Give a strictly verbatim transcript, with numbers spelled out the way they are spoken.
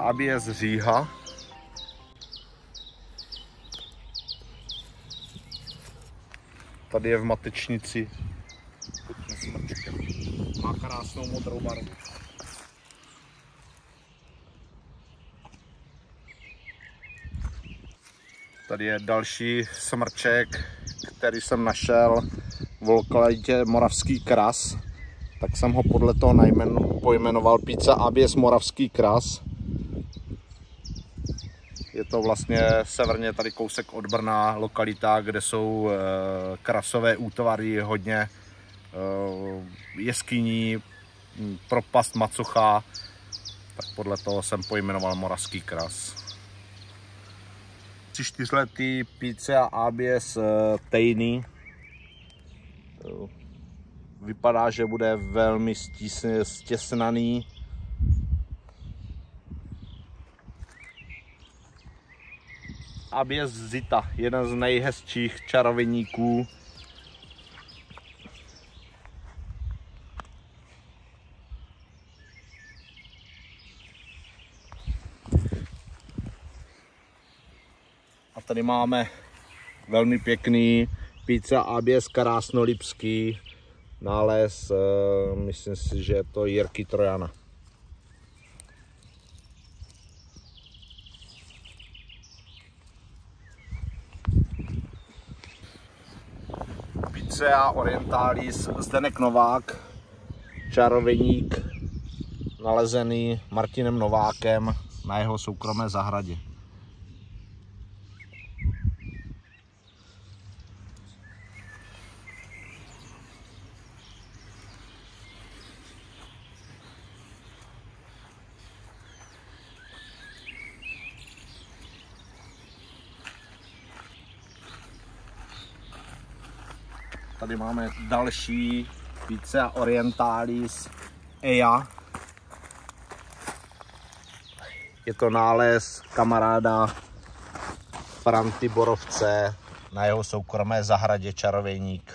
Abies Říha. Tady je v matečnici. Má krásnou modrou barvu. Tady je další smrček, který jsem našel v lokalitě Moravský Kras. Tak jsem ho podle toho najmenu, pojmenoval Pizza Abies Moravský Kras. Je to vlastně severně tady kousek od Brna, lokalita, kde jsou e, krasové útvary, hodně e, jeskyní, propast macocha. Tak podle toho jsem pojmenoval Moravský Kras. Čtyřletý Pizza Abies Tejný. Vypadá, že bude velmi stěsnaný. Abies Zita, jeden z nejhezčích čarodějníků. A tady máme velmi pěkný Pizza Abies Krásnolipský nález, myslím si, že je to Jirky Trojana. Pizza Orientalis Zdeněk Novák, čarodějník, nalezený Martinem Novákem na jeho soukromé zahradě. Tady máme další Pizza Orientalis Eja. Je to nález kamaráda Franty Borovce na jeho soukromé zahradě čarodějník.